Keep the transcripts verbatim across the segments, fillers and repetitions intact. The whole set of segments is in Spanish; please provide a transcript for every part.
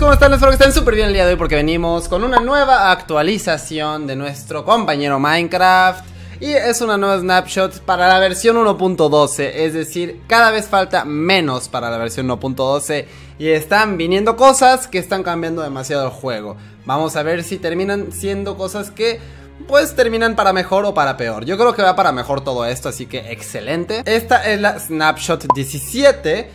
¿cómo están? Espero que estén súper bien el día de hoy porque venimos con una nueva actualización de nuestro compañero Minecraft. Y es una nueva snapshot para la versión uno punto doce, es decir, cada vez falta menos para la versión uno punto doce. Y están viniendo cosas que están cambiando demasiado el juego. Vamos a ver si terminan siendo cosas que pues terminan para mejor o para peor. Yo creo que va para mejor todo esto, así que excelente. Esta es la snapshot diecisiete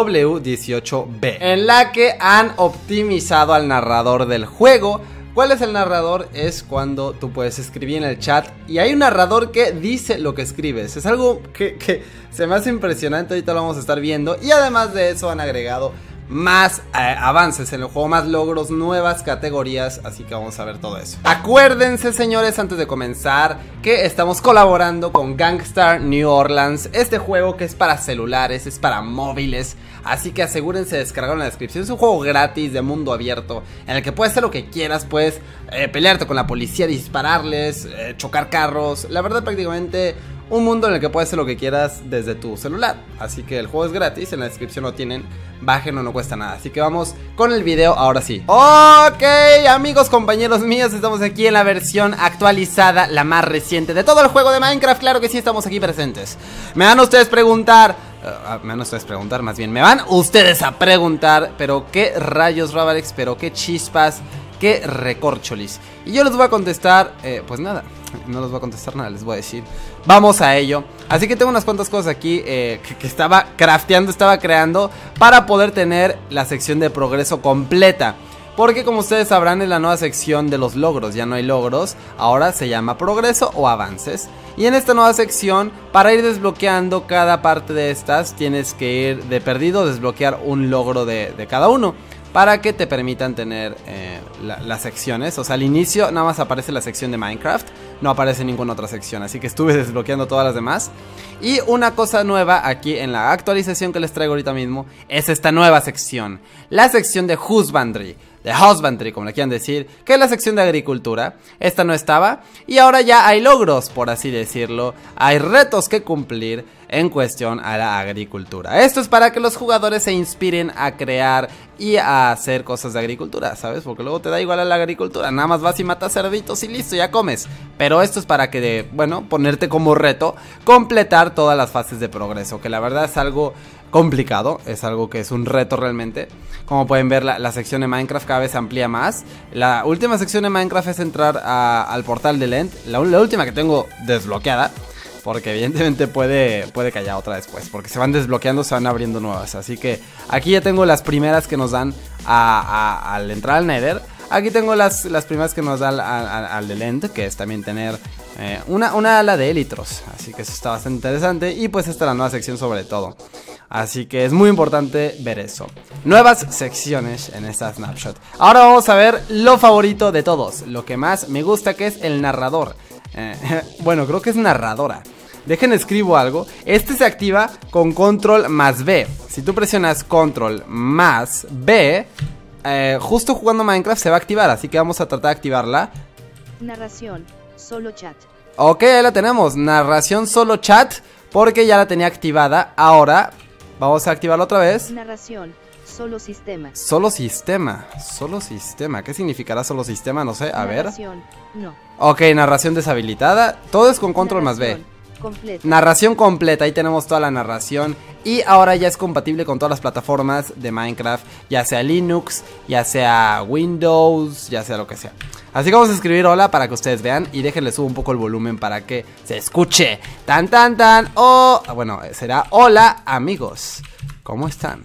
W dieciocho B, en la que han optimizado al narrador del juego. ¿Cuál es el narrador? Es cuando tú puedes escribir en el chat y hay un narrador que dice lo que escribes. Es algo que, que se me hace impresionante, ahorita lo vamos a estar viendo. Y además de eso han agregado más eh, avances en el juego, más logros, nuevas categorías, así que vamos a ver todo eso. Acuérdense, señores, antes de comenzar, que estamos colaborando con Gangstar New Orleans, este juego que es para celulares, es para móviles, así que asegúrense de descargarlo en la descripción. Es un juego gratis de mundo abierto, en el que puedes hacer lo que quieras, puedes eh, pelearte con la policía, dispararles, eh, chocar carros, la verdad prácticamente un mundo en el que puedes hacer lo que quieras desde tu celular. Así que el juego es gratis, en la descripción lo tienen, bájenlo, no cuesta nada. Así que vamos con el video ahora sí. Ok, amigos, compañeros míos, estamos aquí en la versión actualizada, la más reciente de todo el juego de Minecraft. Claro que sí, estamos aquí presentes. Me van a ustedes preguntar, uh, me van a ustedes preguntar, más bien, me van ustedes a preguntar, pero qué rayos, Rabalex, pero qué chispas, qué recorcholis. Y yo les voy a contestar, eh, pues nada, no les voy a contestar nada, les voy a decir, vamos a ello. Así que tengo unas cuantas cosas aquí eh, que, que estaba crafteando, estaba creando para poder tener la sección de progreso completa. Porque como ustedes sabrán, es la nueva sección de los logros, ya no hay logros, ahora se llama progreso o avances. Y en esta nueva sección, para ir desbloqueando cada parte de estas, tienes que ir de perdido, desbloquear un logro de, de cada uno, para que te permitan tener eh, la, las secciones. O sea, al inicio nada más aparece la sección de Minecraft, no aparece ninguna otra sección, así que estuve desbloqueando todas las demás. Y una cosa nueva aquí en la actualización que les traigo ahorita mismo es esta nueva sección, la sección de Husbandry, de Husbandry, como le quieran decir, que es la sección de agricultura. Esta no estaba y ahora ya hay logros, por así decirlo, hay retos que cumplir en cuestión a la agricultura. Esto es para que los jugadores se inspiren a crear y a hacer cosas de agricultura, ¿sabes? Porque luego te da igual a la agricultura, nada más vas y matas cerditos y listo, ya comes. Pero esto es para que, de, bueno, ponerte como reto completar todas las fases de progreso, que la verdad es algo complicado, es algo que es un reto realmente. Como pueden ver, la, la sección de Minecraft cada vez se amplía más. La última sección de Minecraft es entrar a, al portal del End, la, la última que tengo desbloqueada, porque evidentemente puede, puede que haya otra después, porque se van desbloqueando, se van abriendo nuevas. Así que aquí ya tengo las primeras que nos dan a, a, al entrar al Nether. Aquí tengo las, las primeras que nos dan al, al, al del End, que es también tener eh, una, una ala de élitros. Así que eso está bastante interesante. Y pues esta es la nueva sección sobre todo. Así que es muy importante ver eso. Nuevas secciones en esta snapshot. Ahora vamos a ver lo favorito de todos, lo que más me gusta, que es el narrador. eh, Bueno, creo que es narradora. Dejen escribo algo. Este se activa con control más B. Si tú presionas control más B, eh, justo jugando Minecraft se va a activar. Así que vamos a tratar de activarla. Narración, solo chat. Ok, ahí la tenemos, narración solo chat, porque ya la tenía activada. Ahora vamos a activarla otra vez. Narración, solo sistema. Solo sistema, solo sistema. ¿Qué significará solo sistema? No sé, a narración, ver. No. Ok, narración deshabilitada. Todo es con control más B. Completa. Narración completa, ahí tenemos toda la narración. Y ahora ya es compatible con todas las plataformas de Minecraft, ya sea Linux, ya sea Windows, ya sea lo que sea. Así que vamos a escribir hola para que ustedes vean. Y déjenle subo un poco el volumen para que se escuche. Tan tan tan. O oh, bueno, será hola amigos, ¿cómo están?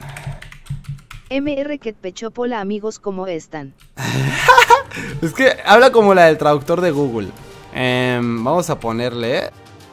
M R que pecho hola amigos, ¿cómo están? Es que habla como la del traductor de Google. eh, Vamos a ponerle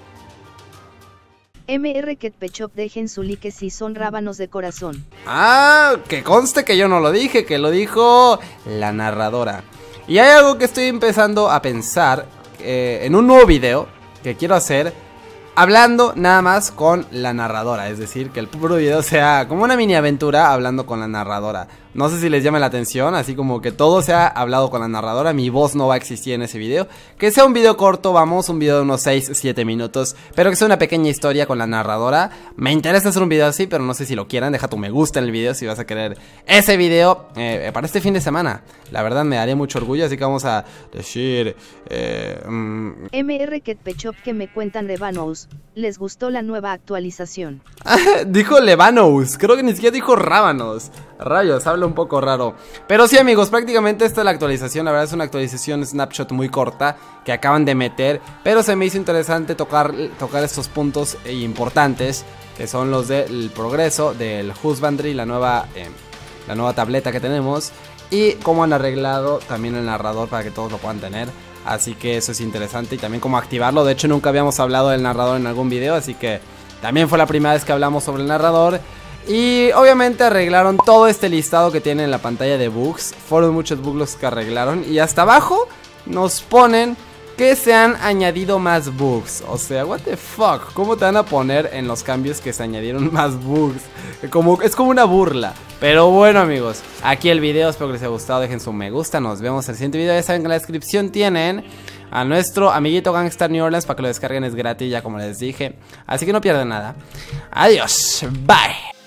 M R que Pechop, dejen su like si son rábanos de corazón. Ah, que conste que yo no lo dije, que lo dijo la narradora. Y hay algo que estoy empezando a pensar eh, en un nuevo video que quiero hacer, hablando nada más con la narradora. Es decir, que el puro video sea como una mini aventura hablando con la narradora. No sé si les llama la atención, así como que todo sea hablado con la narradora. Mi voz no va a existir en ese video. Que sea un video corto, vamos, un video de unos seis a siete minutos, pero que sea una pequeña historia con la narradora. Me interesa hacer un video así, pero no sé si lo quieran. Deja tu me gusta en el video si vas a querer ese video eh, para este fin de semana. La verdad me daría mucho orgullo, así que vamos a decir... Eh, mm... M R Ketpechop que me cuentan Levanos, ¿les gustó la nueva actualización? Dijo Levanos, creo que ni siquiera dijo Rábanos. Rayos, habla un poco raro. Pero sí, amigos, prácticamente esta es la actualización. La verdad es una actualización snapshot muy corta que acaban de meter, pero se me hizo interesante tocar, tocar estos puntos importantes, que son los del progreso, del husbandry, la nueva, eh, la nueva tableta que tenemos, y cómo han arreglado también el narrador para que todos lo puedan tener. Así que eso es interesante, y también cómo activarlo. De hecho, nunca habíamos hablado del narrador en algún video, así que también fue la primera vez que hablamos sobre el narrador. Y obviamente arreglaron todo este listado que tiene en la pantalla de bugs. Fueron muchos bugs los que arreglaron, y hasta abajo nos ponen que se han añadido más bugs. O sea, what the fuck, ¿cómo te van a poner en los cambios que se añadieron más bugs? Como, es como una burla. Pero bueno, amigos, aquí el video, espero que les haya gustado. Dejen su me gusta, nos vemos en el siguiente video. Ya saben que en la descripción tienen a nuestro amiguito Gangstar New Orleans para que lo descarguen, es gratis, ya como les dije. Así que no pierdan nada. Adiós, bye.